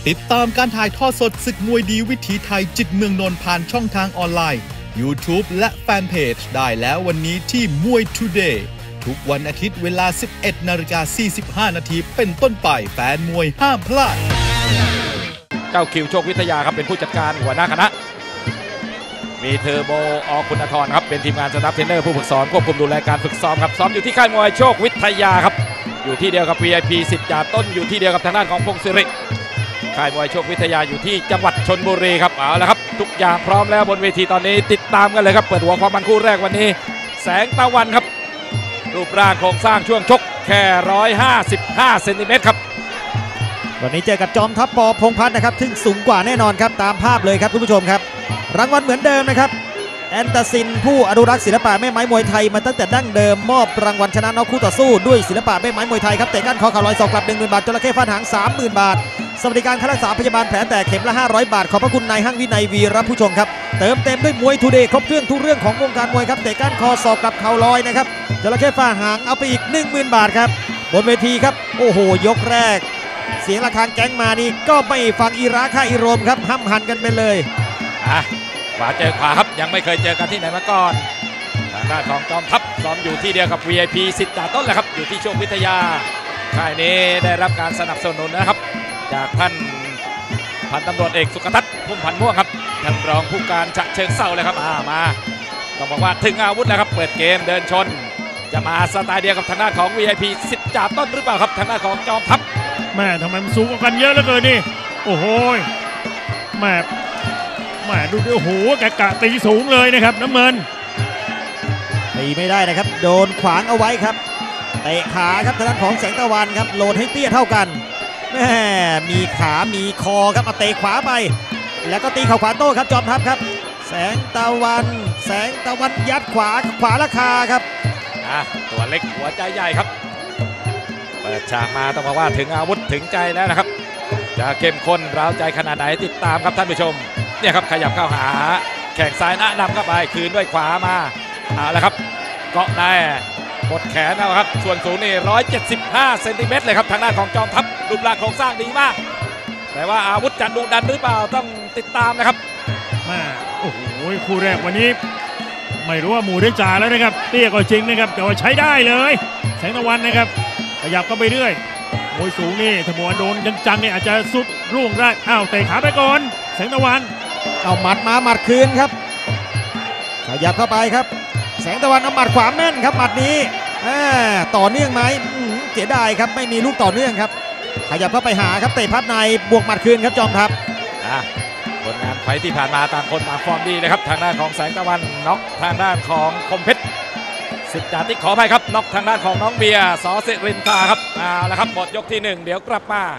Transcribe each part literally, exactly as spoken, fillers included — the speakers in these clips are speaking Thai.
ติดตามการถ่ายทอดสดศึกมวยดีวิถีไทยจิตเมืองนนท์ผ่านช่องทางออนไลน์ YouTube และแฟนเพจได้แล้ววันนี้ที่มวย Today ทุกวันอาทิตย์เวลา สิบเอ็ดนาฬิกาสี่สิบห้านาทีเป็นต้นไปแฟนมวยห้ามพลาดเจ้าคิวโชควิทยาครับเป็นผู้จัดการหัวหน้าคณะมีเทอร์โบอคุณธรครับเป็นทีมงานสตาฟเทรนเนอร์ผู้ฝึกสอนควบคุมดูแลการฝึกซ้อมครับซ้อมอยู่ที่ค่ายมวยโชควิทยาครับอยู่ที่เดียวกับ วี ไอ พี สิทธิ์จ่าต้นอยู่ที่เดียวกับทางด้านของพงศิริค่ายมวยโชควิทยาอยู่ที่จังหวัดชลบุรีครับเอาละครับทุกอย่างพร้อมแล้วบนเวทีตอนนี้ติดตามกันเลยครับเปิดหัวความมันคู่แรกวันนี้แสงตะวันครับรูปร่างโครงสร้างช่วงชกแค่หนึ่งร้อยห้าสิบห้าเซนติเมตรครับวันนี้เจอกับจอมทัพป.พงษ์พัฒน์นะครับซึ่งสูงกว่าแน่นอนครับตามภาพเลยครับคุณผู้ชมครับรางวัลเหมือนเดิมนะครับแอนตาซินผู้อนุรักษ์ศิลปะแม่ไม้มวยไทยมาตั้งแต่ดั้งเดิมมอบรางวัลชนะน็อกคู่ต่อสู้ด้วยศิลปะแม่ไม้มวยไทยครับเตะก้านคอเข่าลอยศอกกลับ หนึ่งหมื่น บาทจระเข้ฟาดหาง สามหมื่น บาทสวัสดิการค่ารักษาพยาบาลแผลแตกเข็มละห้าร้อยบาทขอบพระคุณนายห้างวินัยวีรผู้ชงครับเติมเต็มด้วยมวยทูเดย์ครบเครื่องทุกเรื่องของวงการมวยครับเตะก้านคอศอกกลับเข่าลอยนะครับจระเข้ฟาดหางเอาไปอีก หนึ่งหมื่น บาทครับบนเวทีครับโอ้โหยกแรกเสียงระฆังแก๊งมานี่ก็ไม่ฟังอีราค่าอีโรมครับห้ำหันกันไปเลยอ่ะขวาเจอขวาครับยังไม่เคยเจอกันที่ไหนมาก่อนทางด้านของจอมทัพซ้อมอยู่ที่เดียวกับ วี ไอ พี สิทธิ์จ่าต้นแหละครับอยู่ที่โชควิทยาค่ายนี้ได้รับการสนับสนุนนะครับจากท่านพันตำรวจเอกสุขทัศน์พุ่มพันธ์ม่วงครับท่านรองผู้การฉะเชิงเทราเลยครับมามาต้องบอกว่าถึงอาวุธแล้วครับเปิดเกมเดินชนจะมาสไตล์เดียวกับทางด้านของ วี ไอ พี สิทธิ์จ่าต้นหรือเปล่าครับทางด้านของจอมทัพแม่ทำไมมันสูงกันเยอะเหลือเกินนี่โอ้โหแม่แม่ดูดิโอ้โหกะกะตีสูงเลยนะครับน้ำเงินตีไม่ได้นะครับโดนขวางเอาไว้ครับเตะขาครับทางด้านของแสงตะวันครับโหลดให้เตี้ยเท่ากันแม่มีขามีคอครับเอาเตะขวาไปแล้วก็ตีเข่าขวาโต้ครับจอมทัพครับแสงตะวันแสงตะวันยัดขวาขวาราคาครับอ่ะตัวเล็กหัวใจใหญ่ครับเปิดฉากมาต้องบอกว่าถึงอาวุธถึงใจแล้วนะครับจะเข้มข้นร้าวใจขนาดไหนติดตามครับท่านผู้ชมเนี่ยครับขยับเข้าหาแข้งซ้ายหน้านำเข้าไปคืนด้วยขวามาเอาละครับเกาะได้กดแขนนะครับส่วนสูงนี่หนึ่งร้อยเจ็ดสิบห้าเซนติเมตรเลยครับทางด้านของจอมทัพรูปร่างโครงสร้างดีมากแต่ว่าอาวุธจะดุดันหรือเปล่าต้องติดตามนะครับมาโอ้โหคู่แรกวันนี้ไม่รู้ว่าหมู่ได้จ่าแล้วนะครับเตี้ยก็จริงนะครับแต่ว่าใช้ได้เลยแสงตะวันนะครับขยับก็ไปเรื่อยมวยสูงนี่ถ้ามัวโดนจังๆเนี่ยอาจจะสุดร่วงได้อ้าวเตะขาไปก่อนแสงตะวันเอาหมัดมาหมัดคืนครับขยับเข้าไปครับแสงตะวันเอาหมัดขวาแม่นครับหมัดนี้ต่อเนื่องไหมเสียดายครับไม่มีลูกต่อเนื่องครับขยับเข้าไปหาครับเตะพับในบวกหมัดคืนครับจอมทัพผลงานไฟที่ผ่านมาต่างคนต่างฟอร์มดีนะครับทางด้านของแสงตะวันน็อกทางด้านของคมเพชรสิทธิ์จ่าติ๊กขออภัยครับน็อกทางด้านของน้องเบียร์สอสิรินทราครับเอาละครับหมดยกที่หนึ่งเดี๋ยวกลับมา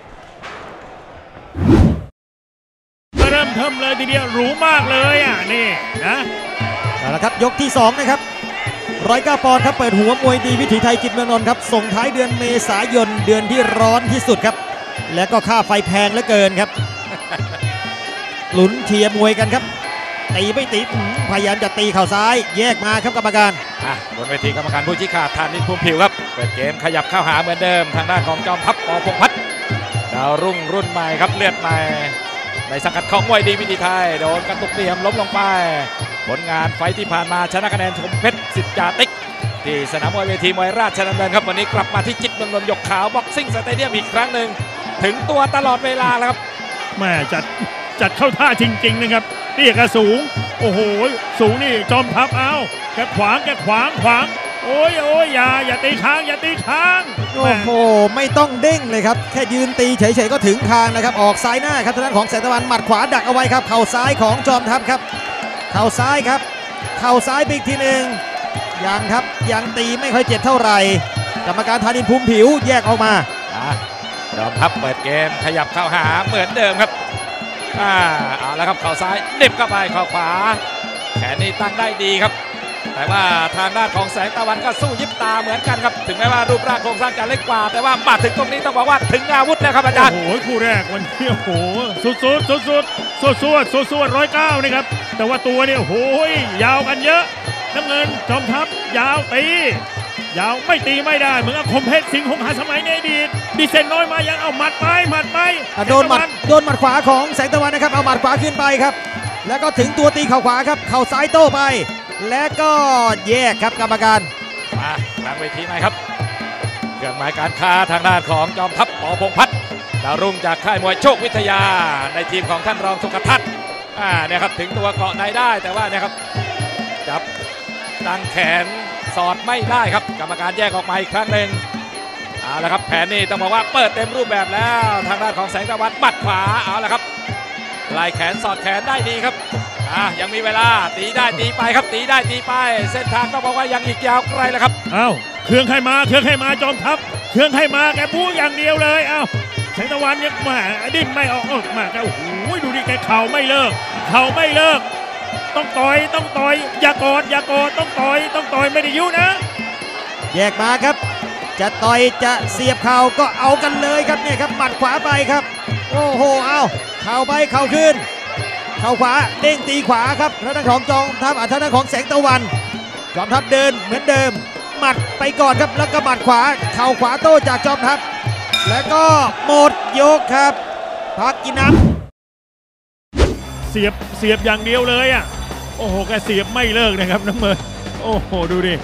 เริ่มเทิมเลยทีเดียวหรูมากเลยอ่ะนี่นะเอาละครับยกที่สองนะครับร้อยเก้าปอนด์ครับเปิดหัวมวยดีวิถีไทยจิตเมืองนนท์ครับส่งท้ายเดือนเมษายนเดือนที่ร้อนที่สุดครับและก็ค่าไฟแพงเหลือเกินครับลุ้นเชียร์มวยกันครับตีไม่ตีพยายามจะตีเข่าซ้ายแยกมาครับกรรมการบนเวทีกรรมการผู้ชี้ขาดธานินภูมิผิวครับเปิดเกมขยับเข้าหาเหมือนเดิมทางด้านของจอมทัพป.พงษ์พัฒน์ดาวรุ่งรุ่นใหม่ครับเลือดใหม่ในสังกัดของมวยดีวิถีไทยโดนกระตุกเตียมล้มลงไปผลงานไฟที่ผ่านมาชนะคะแนนชมเพชรสิทธิ์จ่าติ๊กที่สนามมวยเวทีมวยราชดำเนินครับวันนี้กลับมาที่จิตเมืองนนท์หยกขาวบ็อกซิ่งสเตเดียมอีกครั้งหนึ่งถึงตัวตลอดเวลาแล้วครับแม่จัดจัดเข้าท่าจริงๆนะครับเตี้ยกระสูงโอ้โหสูงนี่จอมทัพเอาแกขวางแกขวางขวางโอ้ยโอ้ยอย่าอย่าตีค้างอย่าตีค้างโอ้โหไม่ต้องเด้งเลยครับแค่ยืนตีเฉยๆก็ถึงทางนะครับออกซ้ายหน้าครับทางด้านของแสงตะวันหมัดขวาดักเอาไว้ครับเข่าซ้ายของจอมทัพครับเข่าซ้ายครับเข่าซ้ายไปอีกทีหนึ่งยังครับยังตีไม่ค่อยเจ็บเท่าไหร่กรรมการธานินภูมิผิวแยกออกมาจอมทัพเปิดเกมขยับเข้าหาเหมือนเดิมครับอ่าเอาแล้วครับเข่าซ้ายเด็บเข้าไปเข่าขวาแขนนี้ตั้งได้ดีครับแต่ว่าทางด้านของแสงตะวันก็สู้ยิบตาเหมือนกันครับถึงแม้ว่ารูปร่างโครงสร้างจะเล็กกว่าแต่ว่ามาถึงตรงนี้ต้องบอกว่าถึงอาวุธแล้วครับอาจารย์โอ้โหคู่แรกวันนี้โอ้โหสุดสุดสุดสุดสุดสุดสุดสุดร้อยเก้านะครับแต่ว่าตัวเนี่ยโอ้โหยาวกันเยอะน้ำเงินจอมทัพยาวตียาวไม่ตีไม่ได้เหมือนกับคมเพชรสิงห์หงหาสมัยในอดีตดีเซนน้อยมายังเอาหมัดไปหมัดไปโดนหมัดโดนหมัดขวาของแสงตะวันนะครับเอาหมัดขวาขึ้นไปครับแล้วก็ถึงตัวตีเข่าขวาครับเข่าซ้ายโต้ไปและก็แยกครับกรรมการมากลางเวทีไหนครับเครื่องหมายการค้าทางด้านของจอมทัพป.พงษ์พัฒน์ดาวรุ่งจากค่ายมวยโชควิทยาในทีมของท่านรองสุขทัศน์อ่าเนี่ยครับถึงตัวเกาะในได้แต่ว่าเนี่ยครับจับดังแขนสอดไม่ได้ครับกรรมการแยกออกมาอีกครั้งหนึ่งเอาละครับแผนนี้ต้องบอกว่าเปิดเต็มรูปแบบแล้วทางด้านของแสงตะวันบัดขวาเอาละครับไล่แขนสอดแขนได้ดีครับอ่ายังมีเวลาตีได้ตีไปครับตีได้ตีไปเส้นทางต้องบอกว่ายังอีกยาวไกลแล้วครับเอ้าเครื่องให้มาเครื่องให้มาจอมทัพเครื่องให้มาแกบู๊อย่างเดียวเลยเอ้าแสงตะวันยังมาดิ้นไม่ออกออกมาแกโอ้โหดูดิแกเข่าไม่เลิกเข่าไม่เลิกต้องต่อยต้องต่อยอย่ากอดอย่ากอดต้องต่อยต้องต่อยไม่ได้ยุนะแยกมาครับจะต่อยจะเสียบเข่าก็เอากันเลยครับเนี่ยครับหมัดขวาไปครับโอ้โหเอาเข่าไปเข่าขึ้นเข่าขวาเด้งตีขวาครับทางด้านของจอมทัพทางด้านของแสงตะวันจอมทัพเดินเหมือนเดิมหมัดไปก่อนครับแล้วก็หมัดขวาเข่าขวาโต้จากจอมทัพแล้วก็หมดยกครับพักกินน้ำเสียบเสียบอย่างเดียวเลยอ่ะโอ้โหแกเสียบไม่เลิกนะครับน้ำเงินโอ้โหดูดิ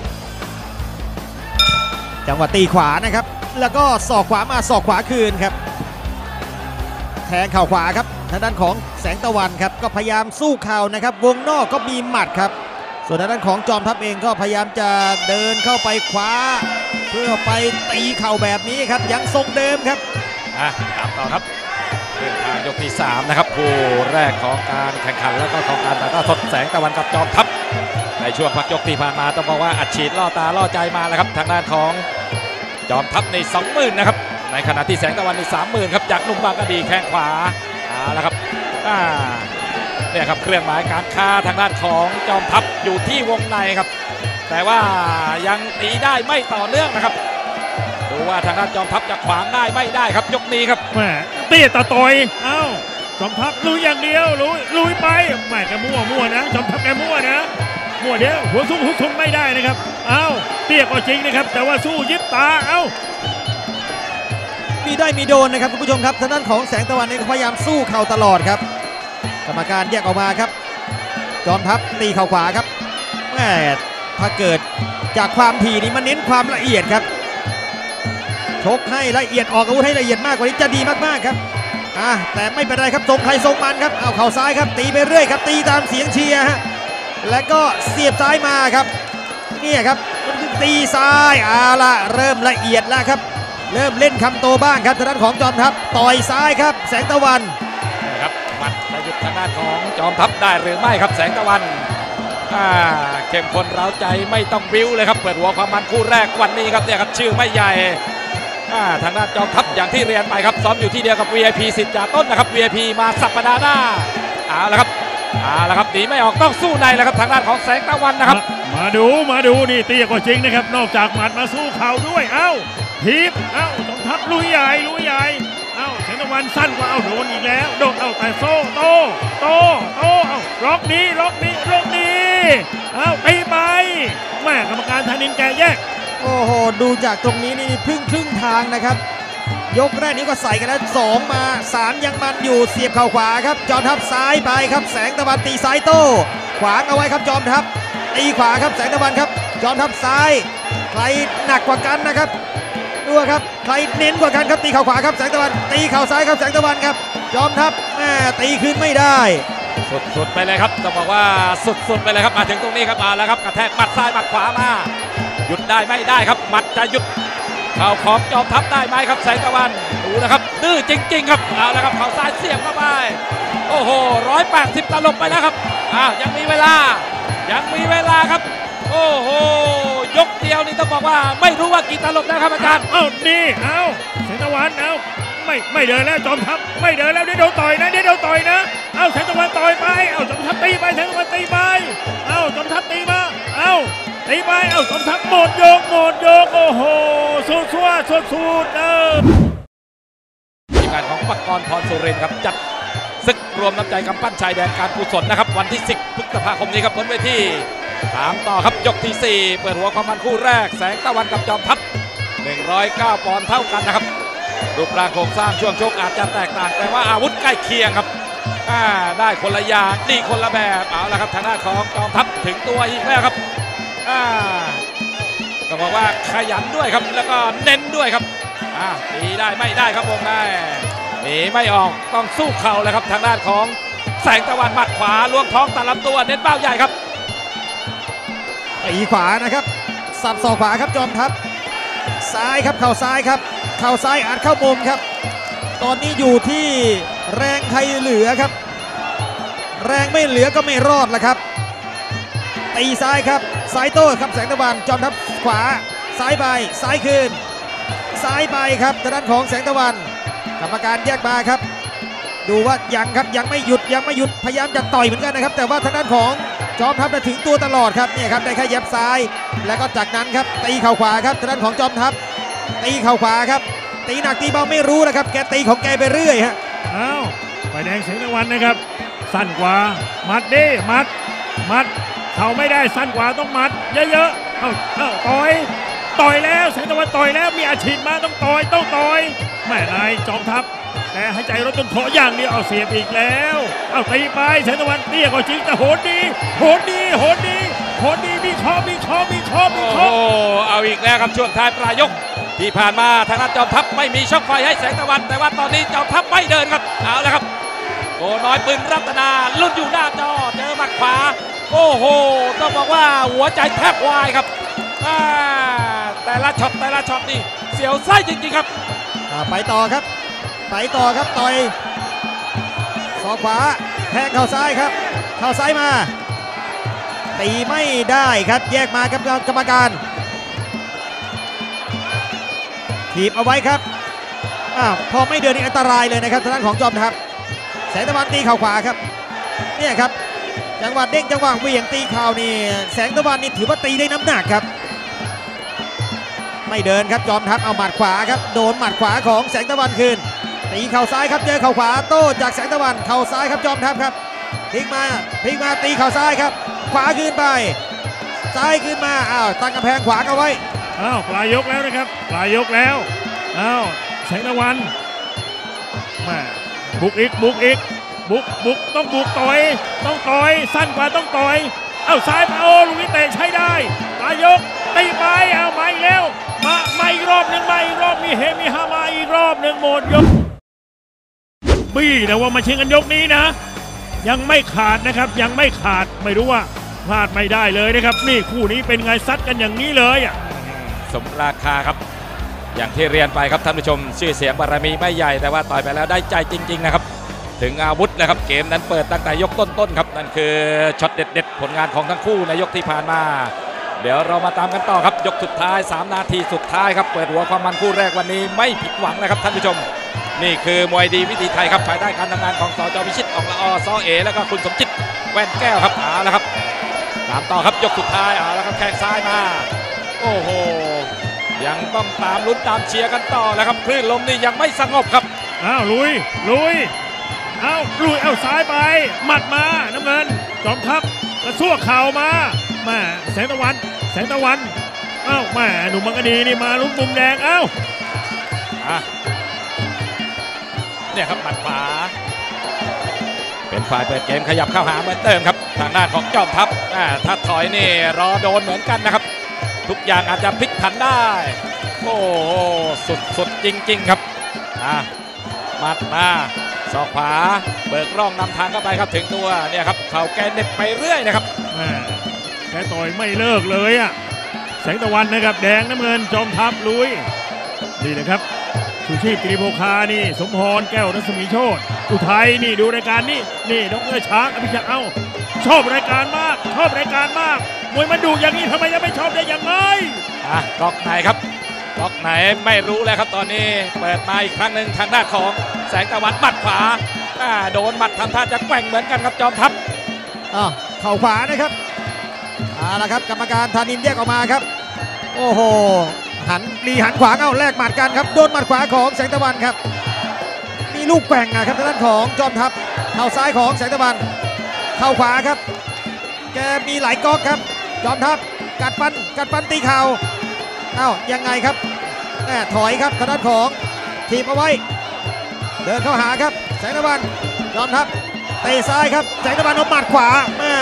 จังหวะตีขวานะครับแล้วก็ศอกขวามาศอกขวาคืนครับแทงเข่าขวาครับทางด้านของแสงตะวันครับก็พยายามสู้เข่านะครับวงนอกก็มีหมัดครับส่วนทางด้านของจอมทัพเองก็พยายามจะเดินเข้าไปคว้าเพื่อไปตีเข่าแบบนี้ครับยังทรงเดิมครับอ่ะตามต่อครับเรื่องทางยกที่สามนะครับคู่แรกของการแข่งขันแล้วก็ของการถ่ายทอดสดแสงตะวันกับจอมทัพในช่วงพักยกที่ผ่านมาต้องบอกว่าอัดฉีดล่อตาล่อใจมาแล้วครับทางด้านของจอมทัพในสองหมื่นนะครับในขณะที่แสงตะวันในสามหมื่นครับจากหนุ่มบางกะดีแข้งขวาเอาละครับอ่าเนี่ยครับเครื่องหมายการค้าทางด้านของจอมทัพอยู่ที่วงในครับแต่ว่ายังตีได้ไม่ต่อเนื่องนะครับดูว่าทางด้านจอมทัพจะขวางได้ไม่ได้ครับยกนี้ครับแหมเตี้ยตะต่อยเอ้าจอมทัพลุยอย่างเดียวลุยลุยไปแหมแกมั่วมั่วนะจอมทัพแกมั่วนะมั่วเดียวหัวซุกหุกทุนไม่ได้นะครับเอ้าเตี้ยก็จริงนะครับแต่ว่าสู้ยิบตาเอ้ามีได้มีโดนนะครับคุณผู้ชมครับทางด้านของแสงตะวันเองพยายามสู้เข่าตลอดครับกรรมการแยกออกมาครับจอมทัพตีเข่าขวาครับแหมถ้าเกิดจากความถี่นี้มันเน้นความละเอียดครับชกให้ละเอียดออกอาวุธให้ละเอียดมากกว่านี้จะดีมากๆครับอ่ะแต่ไม่เป็นไรครับทรงใครทรงมันครับเอาเข่าซ้ายครับตีไปเรื่อยครับตีตามเสียงเชียร์ฮะแล้วก็เสียบซ้ายมาครับนี่ครับตีซ้ายเอาละเริ่มละเอียดแล้วครับเริ่มเล่นคำโตบ้างครับทางด้านของจอมทัพต่อยซ้ายครับแสงตะวันนะครับหมัดจะหยุดทางด้านของจอมทัพได้หรือไม่ครับแสงตะวันอ่าเข้มข้นเร้าใจไม่ต้องบิ้วเลยครับเปิดหัวความมันคู่แรกวันนี้ครับเนี่ยครับชื่อไม่ใหญ่อ่าทางด้านจอมทัพอย่างที่เรียนไปครับซ้อมอยู่ที่เดียวกับ วี ไอ พี สิทธิ์จ่าต้นนะครับ วี ไอ พี มาสัปดาห์หน้าเอาละครับเอาละครับหนีไม่ออกต้องสู้ในแล้วครับทางด้านของแสงตะวันนะครับมาดูมาดูนี่เตี้ยก็จริงนะครับนอกจากหมัดมาสู้เข่าด้วยเอ้าทีบเอ้าจอมทัพลุยใหญ่ลุยใหญ่เอ้าแสงตะวันสั้นกว่าเอ้าโดนอีกแล้วโดนเอ้าแต่โซ่โตโตโตเอ้าล็อกนี้ล็อกนี้ล็อกนี้เอ้าตีไปแม่กรรมการธนินทร์แกแยกโอ้โหดูจากตรงนี้นี่พึ่งครึ่งทางนะครับยกแรกนี้ก็ใส่กันแล้วสองมาสามยังมันอยู่เสียบเข่าขวาครับจอมทัพซ้ายไปครับแสงตะวันตีซ้ายโต้ขวางเอาไว้ครับจอมทัพตีขวาครับแสงตะวันครับจอมทัพซ้ายใครหนักกว่ากันนะครับดูครับใครเน้นกว่ากันครับตีเข่าขวาครับแสงตะวันตีเข่าซ้ายครับแสงตะวันครับจอมทัพแม่ตีขึ้นไม่ได้สุดๆไปเลยครับต้องบอกว่าสุดๆไปเลยครับมาถึงตรงนี้ครับมาแล้วครับกระแทกหมัดซ้ายหมัดขวามาหยุดได้ไม่ได้ครับหมัดจะหยุดเข่าของจอมทัพได้ไหมครับแสงตะวันดูนะครับดื้อจริงๆครับเอาละครับเข่าซ้ายเสียบเข้าไปโอ้โหร้อยแปดสิบตลบไปแล้วครับอ้าวยังมีเวลายังมีเวลาครับโอ้โหยกเดียวนี่ต้องบอกว่าไม่รู้ว่ากี่ตลบนะครับอาจารย์เอ้านี่เอ้าแสงตะวันเอ้าไม่ไม่เดินแล้วจอมทัพไม่เดินแล้วเดี๋ยวโดนต่อยนะเดี๋ยวโดนต่อยนะเอ้าแสงตะวันต่อยไปเอ้าจอมทัพตีไปแสงตะวันตีไปเอ้าจอมทัพตีมาเอ้าตีไปเอ้าจอมทัพหมดยกหมดยกโอ้โหสุดสุดสุดสุดเออทีมงานของปกรณ์พรสุรินทร์ครับจัดศึกรวมน้ำใจกำปั้นชายแดนการกุศลนะครับวันที่สิบพฤษภาคมนี้ครับบนเวทีตามต่อครับยกที่สี่เปิดหัวความมันคู่แรกแสงตะวันกับจอมทัพหนึ่งร้อยเก้าปอนด์เท่ากันนะครับรูปร่างโครงสร้างช่วงชกอาจจะแตกต่างแต่ว่าอาวุธใกล้เคียงครับได้คนละอย่างดีคนละแบบเอาละครับทางด้านของจอมทัพถึงตัวอีกแล้วครับต้องบอกว่าขยันด้วยครับแล้วก็เน้นด้วยครับตีได้ไม่ได้ครับวงได้หนีไม่ออกต้องสู้เข่าเลยครับทางด้านของแสงตะวันหมัดขวาล้วงท้องตัดลำตัวเน้นเป้าใหญ่ครับตีขวานะครับสับศอกขวาครับจอมทัพซ้ายครับเข่าซ้ายครับเข่าซ้ายอัดเข้ามุมครับตอนนี้อยู่ที่แรงใครเหลือครับแรงไม่เหลือก็ไม่รอดละครับตีซ้ายครับซ้ายโต้ครับแสงตะวันจอมทัพขวาซ้ายไปซ้ายคืนซ้ายไปครับทางด้านของแสงตะวันกรรมการแยกมาครับดูว่ายังครับยังไม่หยุดยังไม่หยุดพยายามจะต่อยเหมือนกันนะครับแต่ว่าทางด้านของจอมทัพถึงตัวตลอดครับเนี่ยครับได้แค่เย็บซ้ายแล้วก็จากนั้นครับตีเข่าขวาครับทางด้านของจอมทัพตีเข่าขวาครับตีหนักตีเบาไม่รู้นะครับแกตีของแกไปเรื่อยฮะอ้าวไฟแดงแสงตะวันนะครับสั้นกว่ามัดดิมัดมัดเข่าไม่ได้สั้นกว่าต้องมัดเยอะๆเอ้าเอ้าต่อยต่อยแล้วแสงตะวันต่อยแล้วมีอาชีพมาต้องต่อยต้องต่อยแม่นายจอมทัพแต่หายใจรถจนขออย่างเดียวเอาเสียบอีกแล้วเอาตีไปแสงตะวันเตี้ยก็จริงแต่โหดดีโหดดีโหดดีโหดดีมีชอบมีชอบมีชอบมีชอบโอ้เอาอีกแล้วครับช่วงท้ายปลายยกที่ผ่านมาทางด้านจอมทัพไม่มีช่องไฟให้แสงตะวันแต่ว่าตอนนี้จอมทัพไม่เดินครับเอาแล้วครับโอ้น้อยปืนรัตนาลุ้นอยู่หน้าจอเจอหมัดขวาโอ้โหต้องบอกว่าหัวใจแทบวายครับแต่ละช็อตแต่ละช็อตนี่เสียวไส้จริงๆครับไปต่อครับไปต่อครับต่อยศอกขวาแทงเข่าซ้ายครับเข่าซ้ายมาตีไม่ได้ครับแยกมาครับกรรมการถีบเอาไว้ครับอ้าวพอไม่เดินนี่อันตรายเลยนะครับทางด้านของจอมทัพแสงตะวันตีเข่าขวาครับเนี่ยครับจังหวะเด้งจังหวะเหวี่ยงตีเข่านี่แสงตะวันนี่ถือว่าตีได้น้ำหนักครับไม่เดินครับจอมทัพเอาหมัดขวาครับโดนหมัดขวาของแสงตะวันคืนตีเข่าซ้ายครับเจอเข่าขวาโต้จากแสงตะวันเข่าซ้ายครับจอมทัพครับพลิกมาพลิกมาตีเข่าซ้ายครับขวาคืนไปซ้ายคืนมาอ้าวตั้งกำแพงขวางเอาไว้อ้าวปลายยกแล้วนะครับปลายยกแล้วอ้าวแสงตะวันมาบุกอีกบุกอีกบุกบุกต้องบุกต่อยต้องต่อยสั้นกว่าต้องต่อยเอ้าซ้ายมาโอ้ลูกนี้เตะใช้ได้ปลายยกตีไปเอามาอีกแล้วมามาอีกรอบหนึ่งมาอีกรอบมีเฮมีฮามาอีกรอบหนึ่งหมดยกบี้แต่ว่ามาชิงกันยกนี้นะยังไม่ขาดนะครับยังไม่ขาดไม่รู้ว่าพลาดไม่ได้เลยนะครับนี่คู่นี้เป็นไงซัดกันอย่างนี้เลยอ่ะสมราคาครับอย่างที่เรียนไปครับท่านผู้ชมชื่อเสียงบารมีไม่ใหญ่แต่ว่าต่อยไปแล้วได้ใจจริงๆนะครับถึงอาวุธนะครับเกมนั้นเปิดตั้งแต่ยกต้นๆครับนั่นคือช็อตเด็ดๆผลงานของทั้งคู่ในยกที่ผ่านมาเดี๋ยวเรามาตามกันต่อครับยกสุดท้ายสามนาทีสุดท้ายครับเปิดหัวความมันคู่แรกวันนี้ไม่ผิดหวังนะครับท่านผู้ชมนี่คือมวยดีวิถีไทยครับภายใต้การทำงานของสจ.พิชิตอองละออซอเอแล้วก็คุณสมจิตแว่นแก้วครับเอาละครับตามต่อครับยกสุดท้ายเอาละครับแข้งซ้ายมาโอ้โหยังต้องตามลุ้นตามเชียร์กันต่อแล้วครับคลื่นลมนี่ยังไม่สงบครับอ้าวลุยลุยอ้าวลุยเอาซ้ายไปหมัดมาน้ำเงินจอมทัพกระซวกเข่ามาแม่แสงตะวันแสงตะวันอ้าวแม่หนุ่มมังกรดีนี่มาลุ้นมุมแดงอ้าวอ่ะเนี่ยครับหมัดขวาเป็นฝ่ายเปิดเกมขยับเข้าหาเหมือนเดิมครับทางด้านของจอมทัพถ้าถอยนี่รอโดนเหมือนกันนะครับทุกอย่างอาจจะพลิกผันได้โอ้โหสุดสุดจริงๆครับอ่ะมัดมาศอกขวาเบิกร่องนำทางเข้าไปครับถึงตัวเนี่ยครับเข่าแกเน็บไปเรื่อยนะครับแกต่อยไม่เลิกเลยอ่ะแสงตะวันนะครับแดงน้ำเงินจอมทัพลุยนี่นะครับสุชีพกิริโภคานี่สมพรแก้วรัศมีโชติอุทัยนี่ดูรายการนี่นี่ดร.ช้างอภิชาติเอ้าชอบรายการมากชอบรายการมากมวยมันดูอย่างนี้ทำไมยังไม่ชอบได้ยังไงอ่ะก๊อกไหนครับก๊อกไหนไม่รู้แล้วครับตอนนี้เปิดมาอีกครั้งหนึ่งทางด้านของแสงตะวันหมัดขวาโดนหมัดทำท่าจะแกว่งเหมือนกันครับจอมทัพอ้าวเข่าขวานะครับเอาละครับกรรมการธานินแยกออกมาครับโอ้โหหันรีหันขวาเอาแลกหมัดกันครับโดนหมัดขวาของแสงตะวันครับมีลูกแกว่งนะครับทางด้านของจอมทัพเข่าซ้ายของแสงตะวันเข่าขวาครับแกมีหลายก๊อกครับจอมทัพกัดฟันกัดฟันตีเข่าเอ้ายังไงครับแม่ถอยครับทางด้านของทีมเอาไว้เดินเข้าหาครับแสงตะวันจอมทัพเตะซ้ายครับแสงตะวันเอาหมัดขวาแม่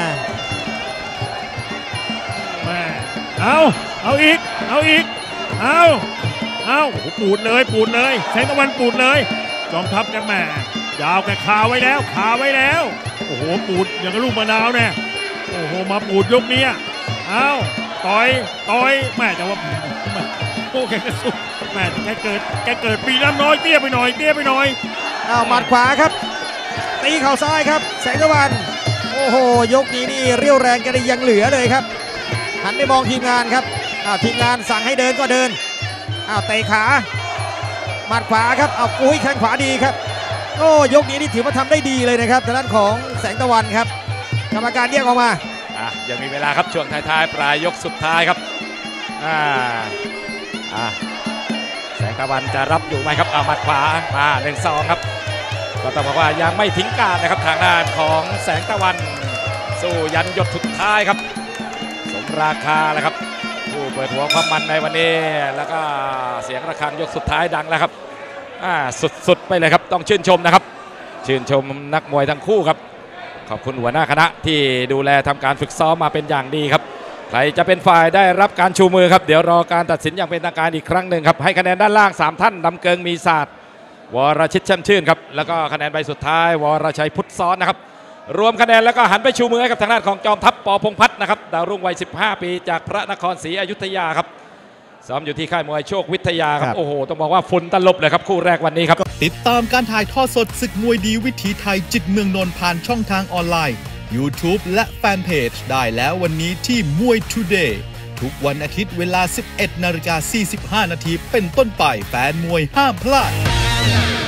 แม่เอาเอาอีกเอาอีกเอาเอาปูดเลยปูดเลยแสงตะวันปูดเลยจอมทัพกันแม่ยาวแกคาไว้แล้วคาไว้แล้วโอ้โหปูดอย่างกับลูกมะนาวเนี่ยโอ้โหมาปูดยกนี้เอาต่อยต่อยแม่แต่ว่าโอ้แกกระสุนแม่แกเกิดแกเกิดปีน้ำน้อยเตี้ยไปหน่อยเตี้ยไปหน่อยเอาหมัดขวาครับตีเข่าซ้ายครับแสงตะวันโอ้โหยกนี้นี่เรี่ยวแรงกันยังเหลือเลยครับหันไปมองทีมงานครับอ้าวทีมงานสั่งให้เดินก็เดินอ้าวเตะขาหมัดขวาครับเอาอุ้ยแข้งขวาดีครับโอ้ยกนี้นี่ถือว่าทำได้ดีเลยนะครับทางด้านของแสงตะวันครับกรรมการแยกออกมาอ่ะยังมีเวลาครับช่วงท้ายๆปลายยกสุดท้ายครับอ่าอ่าแสงตะวันจะรับอยู่ไหมครับเอาหมัดขวามาหนึ่งสองครับก็ต้องบอกว่ายังไม่ทิ้งการนะครับทางด้านของแสงตะวันสู้ยันหยดสุดท้ายครับสมราคาแล้วครับผู้เปิดหัวความมันในวันนี้แล้วก็เสียงระฆังยกสุดท้ายดังแล้วครับอ่าสุดๆไปเลยครับต้องชื่นชมนะครับชื่นชมนักมวยทั้งคู่ครับขอบคุณหัวหน้าคณะที่ดูแลทำการฝึกซ้อมมาเป็นอย่างดีครับใครจะเป็นฝ่ายได้รับการชูมือครับเดี๋ยวรอการตัดสินอย่างเป็นทางการอีกครั้งหนึ่งครับให้คะแนนด้านล่างสามท่านดำเกิงมีศาสตร์วรชิตแช่มชื่นครับแล้วก็คะแนนใบสุดท้ายวรชัยพุทธซ้อนนะครับรวมคะแนนแล้วก็หันไปชูมือให้กับทางด้านของจอมทัพป.พงษ์พัฒน์นะครับดาวรุ่งวัยสิบห้าปีจากพระนครศรีอยุธยาครับซ้อมอยู่ที่ค่ายมวยโชควิทยาครับโอ้โหต้องบอกว่าฝุ่นตลบเลยครับคู่แรกวันนี้ครับติดตามการถ่ายทอดสดศึกมวยดีวิถีไทยจิตเมืองนนท์ผ่านช่องทางออนไลน์ YouTube และแฟนเพจได้แล้ววันนี้ที่มวย Today ทุกวันอาทิตย์เวลา สิบเอ็ดนาฬิกาสี่สิบห้านาทีเป็นต้นไปแฟนมวยห้ามพลาด